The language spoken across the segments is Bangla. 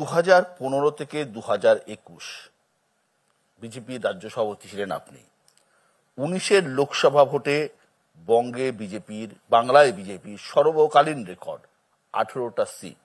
2015 থেকে 2021 বিজেপির রাজ্য সভাপতি ছিলেন আপনি। 19-এর লোকসভা ভোটে বঙ্গে বিজেপির, বাংলায় বিজেপির সর্বকালীন রেকর্ড 18টা সিট।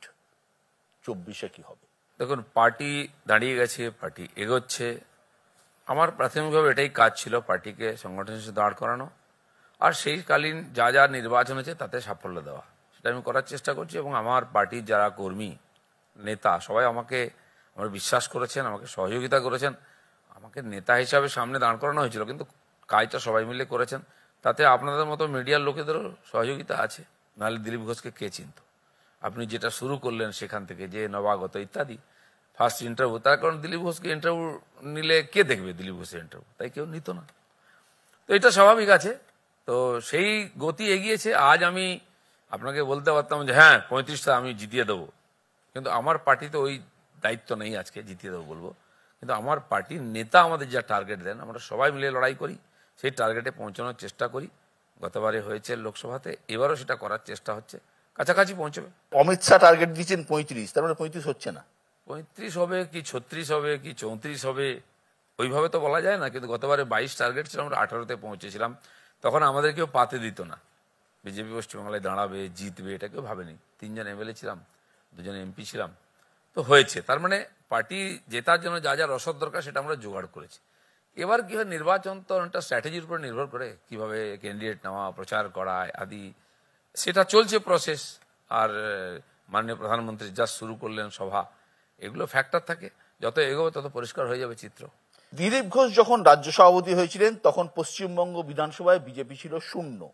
24-এ কি হবে? দেখুন, পার্টি দাঁড়িয়ে গেছে, পার্টি এগোচ্ছে। আমার প্রাথমিকভাবে এটাই কাজ ছিল, পার্টিকে সংগঠনের সাথে দাঁড় করানো, আর সেই কালীন যা যা নির্বাচন হয়েছে তাতে সাফল্য দেওয়া, সেটা আমি করার চেষ্টা করছি। এবং আমার পার্টির যারা কর্মী নেতা সবাই আমাকে আমার বিশ্বাস করেছেন, আমাকে সহযোগিতা করেছেন। আমাকে নেতা হিসাবে সামনে দাঁড় করানো হয়েছিল, কিন্তু কাজটা সবাই মিলে করেছেন। তাতে আপনাদের মতো মিডিয়ার লোকেদেরও সহযোগিতা আছে, নাহলে দিলীপ ঘোষকে কে চিনত? আপনি যেটা শুরু করলেন সেখান থেকে, যে নবাগত ইত্যাদি ফার্স্ট ইন্টারভিউ, তার কারণ দিলীপ ঘোষকে ইন্টারভিউ নিলে কে দেখবে দিলীপ ঘোষের ইন্টারভিউ? তাই কেউ নিত না। তো এটা স্বাভাবিক আছে। তো সেই গতি এগিয়েছে। আজ আমি আপনাকে বলতে পারতাম যে হ্যাঁ 35টা আমি জিতিয়ে দেবো, কিন্তু আমার পার্টিতে ওই দায়িত্ব নেই আজকে জিতিয়ে দেবো বলবো। কিন্তু আমার পার্টির নেতা আমাদের যা টার্গেট দেন, আমরা সবাই মিলে লড়াই করি, সেই টার্গেটে পৌঁছানোর চেষ্টা করি। গতবারে হয়েছে লোকসভাতে, এবারও সেটা করার চেষ্টা হচ্ছে, কাছাকাছি পৌঁছবে। অমিত শাহ টার্গেট দিচ্ছেন 35, তার মানে 35 হচ্ছে না। 35 হবে কি 36 হবে কি 34 হবে ওইভাবে তো বলা যায় না। কিন্তু গতবারে 22 টার্গেট ছিল, আমরা 18তে পৌঁছেছিলাম। তখন আমাদের কেউ পাতে দিত না, বিজেপি পশ্চিমবাংলায় দাঁড়াবে, জিতবে, এটা কেউ ভাবেনি। 3 জন এমএলএ ছিলাম, 2 জন এমপি ছিলাম, তো হয়েছে। তার মানে পার্টি জেতার জন্য যা যা রসদ দরকার সেটা আমরা জোগাড় করেছি। এবার কি হয়, নির্বাচন তো অনেকটা স্ট্র্যাটেজির উপর নির্ভর করে, কিভাবে ক্যান্ডিডেট নেওয়া, প্রচার করা আদি, সেটা চলছে প্রসেস। আর মাননীয় প্রধানমন্ত্রী যা শুরু করলেন সভা, এগুলো ফ্যাক্টর থাকে। যত এগোবে তত পরিষ্কার হয়ে যাবে চিত্র। দিলীপ ঘোষ যখন রাজ্য সভাপতি হয়েছিলেন তখন পশ্চিমবঙ্গ বিধানসভায় বিজেপি ছিল 0,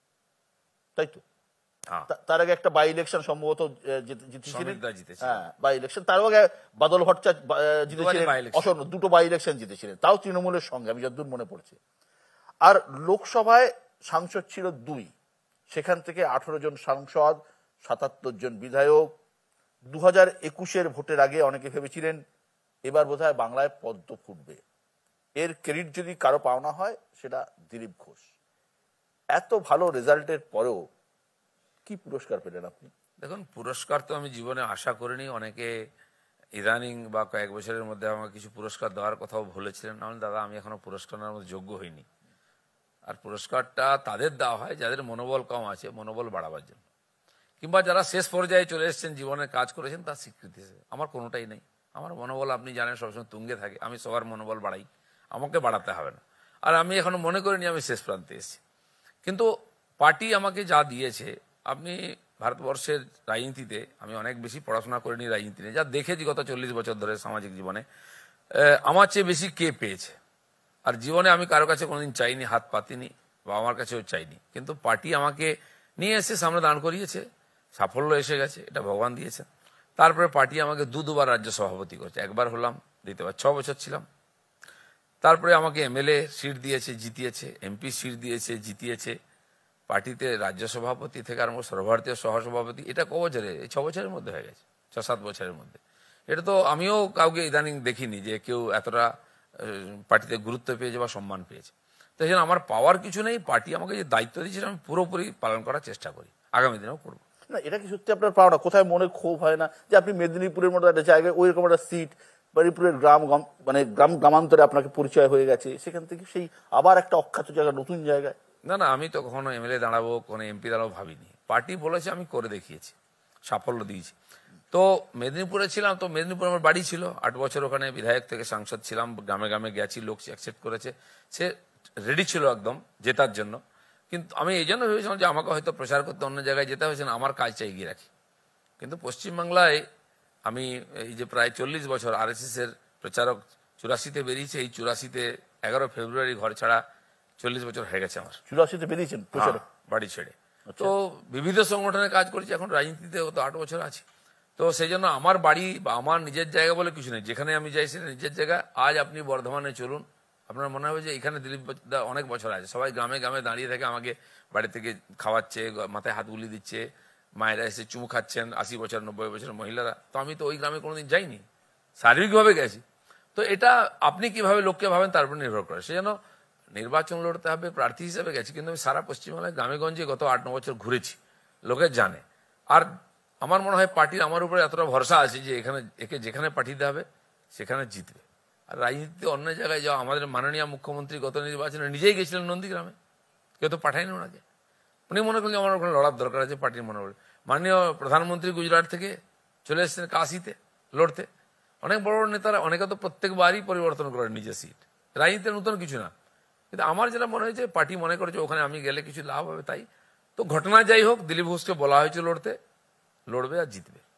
তাই তো? তার আগে একটা বাই ইলেকশন সম্ভবত জিতেছিলেন। হ্যাঁ, বাই ইলেকশন। তার আগে বাদল ভট্টাচার্য জিতেছিলেন, অসন্ন 2টো বাই ইলেকশন জিতেছিলেন, তাও তৃণমূলের সঙ্গে, আমি যতদূর মনে পড়ছে। আর লোকসভায় সাংসদ ছিল 2, সেখান থেকে 18 জন সাংসদ, 77 জন বিধায়ক। 2021-এর ভোটের আগে অনেকে ভেবেছিলেন এবার বোধহয় বাংলায় পদ্ম ফুটবে। এর ক্রেডিট যদি কারো পাওনা হয় সেটা দিলীপ ঘোষ। এত ভালো রেজাল্টের পরেও কি পুরস্কার পেলেন আপনি? দেখুন, পুরস্কার তো আমি জীবনে আশা করিনি। অনেকে ইদানিং বা কয়েক বছরের মধ্যে আমাকে কিছু পুরস্কার দেওয়ার কথাও বলেছিলেন। আমি দাদা, আমি এখনো পুরস্কার নেওয়ার মধ্যে যোগ্য হইনি। আর পুরস্কারটা তাদের দেওয়া হয় যাদের মনোবল কম আছে, মনোবল বাড়াবার জন্য, কিংবা যারা শেষ পর্যায়ে চলে এসেছেন, জীবনের কাজ করেছেন, তার স্বীকৃতি হিসেবে। আমার কোনোটাই নেই। আমার মনোবল আপনি জানেন সবসময় তুঙ্গে থাকে। আমি সবার মনোবল বাড়াই, আমাকে বাড়াতে হবে না। আর আমি এখনো মনে করিনি আমি শেষ প্রান্তে এসেছি। কিন্তু পার্টি আমাকে যা দিয়েছে, আপনি ভারতবর্ষের রাজনীতিতে, আমি অনেক বেশি পড়াশোনা করিনি রাজনীতি নিয়ে, যা দেখেছি গত 40 বছর ধরে সামাজিক জীবনে, আমার চেয়ে বেশি কে পেয়েছে। আর জীবনে আমি কারো কাছে কোনোদিন চাইনি, হাত পাতিনি, বা আমার কাছেও চাইনি। কিন্তু পার্টি আমাকে নিয়ে এসে সামনে দাঁড় করিয়েছে, সাফল্য এসে গেছে, এটা ভগবান দিয়েছেন। তারপরে পার্টি আমাকে 2 বার রাজ্য সভাপতি করেছে। একবার হলাম, দ্বিতীয়বার 6 বছর ছিলাম। তারপরে আমাকে এমএলএ সিট দিয়েছে, জিতিয়েছে, এমপি সিট দিয়েছে, জিতিয়েছে। পার্টিতে রাজ্য সভাপতি থেকে আরম্ভ সর্বভারতীয় সহসভাপতি, এটা ক বছরে? এই 6 বছরের মধ্যে হয়ে গেছে, 6-7 বছরের মধ্যে। এটা তো আমিও কাউকে ইদানিং দেখিনি যে কেউ এতটা পার্টিতে গুরুত্ব পেয়েছে বা সম্মান পেয়েছে। তো এই জন্য আমার পাওয়ার কিছু নেই। পার্টি আমাকে যে দায়িত্ব দিয়েছে আমি পুরোপুরি পালন করার চেষ্টা করি, আগামী দিনেও করবো। না, এটা কি সত্যি আপনার পাওয়া? কোথায় মনে ক্ষোভ হয় না যে আপনি মেদিনীপুরের মতো একটা জায়গায় ওই রকম একটা সিট, মেদিনীপুরের গ্রামান্তরে আপনাকে পরিচয় হয়ে গেছে, সেখান থেকে সেই আবার একটা অখ্যাত জায়গা, নতুন জায়গায়? না না, আমি তো কখনো এমএলএ দাঁড়াবো, কোনো এমপি দাঁড়াবো ভাবিনি। পার্টি বলেছে, আমি করে দেখিয়েছি, সাফল্য দিয়েছি। তো মেদিনীপুরে ছিলাম, তো মেদিনীপুর আমার বাড়ি ছিল। 8 বছর ওখানে বিধায়ক থেকে সাংসদ ছিলাম, গ্রামে গ্রামে গেছি, লোক অ্যাকসেপ্ট করেছে, সে রেডি ছিল একদম জেতার জন্য। কিন্তু আমি এই জন্য ভেবেছিলাম যে আমাকে হয়তো প্রচার করতে অন্য জায়গায় যেতে হয়েছে না, আমার কাজটা এগিয়ে রাখি। কিন্তু পশ্চিমবাংলায় আমি এই যে প্রায় 40 বছর আরএসএস এর প্রচারক, 84-তে বেরিয়েছে, এই 84-তে 11 ফেব্রুয়ারি ঘর ছাড়া 40 বছর হয়ে গেছে আমার। 84-তে বেরিয়েছেন প্রচারক? বাড়ি ছেড়ে। তো বিবিধ সংগঠনে কাজ করেছি, এখন রাজনীতিতে গত 8 বছর আছি। তো সেই জন্য আমার বাড়ি বা আমার নিজের জায়গা বলে কিছু নেই, যেখানে আমি যাই সেটা নিজের জায়গা। আজ আপনি বর্ধমানে চলুন, আপনার মনে হবে যে এখানে দিলীপ দা অনেক বছর আছে। সবাই গ্রামে গ্রামে দাঁড়িয়ে থাকে, আমাকে বাড়ি থেকে খাওয়াচ্ছে, মাথায় হাত গুলি দিচ্ছে, মায়েরা এসে চুমু খাচ্ছেন, 80 বছর 90 বছরের মহিলারা। তো আমি তো ওই গ্রামে কোনোদিন যাইনি, শারীরিকভাবে গেছি। তো এটা আপনি কিভাবে লোককে ভাবেন তার উপর নির্ভর করে। সেজন্য নির্বাচন লড়তে হবে, প্রার্থী হিসেবে গেছি, কিন্তু আমি সারা পশ্চিমবাংলায় গ্রামেগঞ্জে গত 8-9 বছর ঘুরেছি, লোকে জানে। আর আমার মনে হয় পার্টির আমার উপরে এতটা ভরসা আছে যে একে যেখানে পাঠিয়ে হবে সেখানে জিতবে। আর রাজনীতিতে অন্য জায়গায় যাওয়া, আমাদের মাননীয় মুখ্যমন্ত্রী গত নির্বাচনে নিজেই গেছিলেন নন্দীগ্রামে, কেউ তো পাঠায়নি ওনাকে। উনি মনে করলেন আমার ওখানে লড়ার দরকার আছে পার্টির মনোবল। মাননীয় প্রধানমন্ত্রী গুজরাট থেকে চলে এসেছেন কাশিতে লড়তে। অনেক বড় বড় নেতারা অনেকে তো প্রত্যেকবারই পরিবর্তন করেন নিজের সিট, রাজনীতিতে নতুন কিছু না। কিন্তু আমার যেটা মনে হয়েছে পার্টি মনে করেছে ওখানে আমি গেলে কিছু লাভ হবে, তাই তো ঘটনা যাই হোক দিলীপ ঘোষকে বলা হয়েছে লড়তে, লড়বে আর জিতবে।